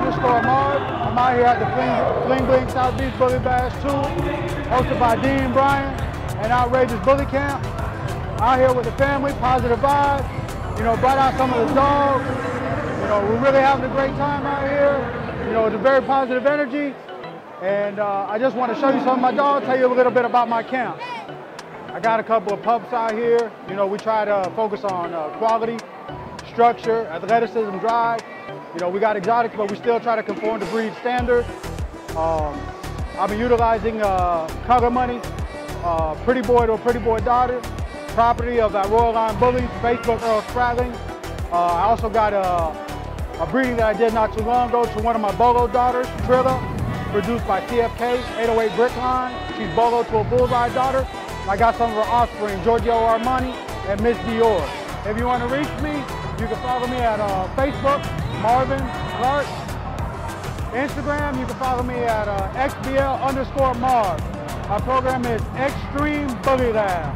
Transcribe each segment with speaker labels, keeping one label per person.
Speaker 1: underscore Marv. I'm out here at the Fling Bling South Beach Bully Bash 2, hosted by Dean Bryan and Outrageous Bully Camp. Out here with the family, positive vibes. You know, brought out some of the dogs. You know, we're really having a great time out here. You know, it's a very positive energy. And I just want to show you some of my dogs, tell you a little bit about my camp. I got a couple of pups out here. You know, we try to focus on quality, structure, athleticism, drive. You know, we got exotics, but we still try to conform to breed standards. I've been utilizing color money, pretty boy to a pretty boy daughter, property of that Royal Line Bullies, Facebook Earl Spratling. I also got a breeding that I did not too long ago to one of my Bolo daughters, Trilla, produced by TFK, 808 Brick Line. She's Bolo to a Bullseye daughter. I got some of her offspring, Giorgio Armani and Miss Dior. If you want to reach me, you can follow me at Facebook, Marvin Clark. Instagram, you can follow me at XBL_Marv. My program is Extreme Bully Lab.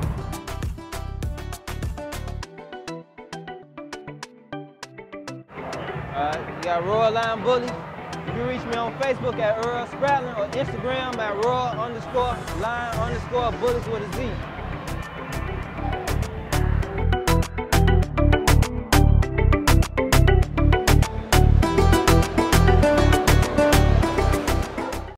Speaker 2: You got Royal Line Bully. You can reach me on Facebook at Earl Spratling or Instagram at Royal_Line_Bullies with a Z.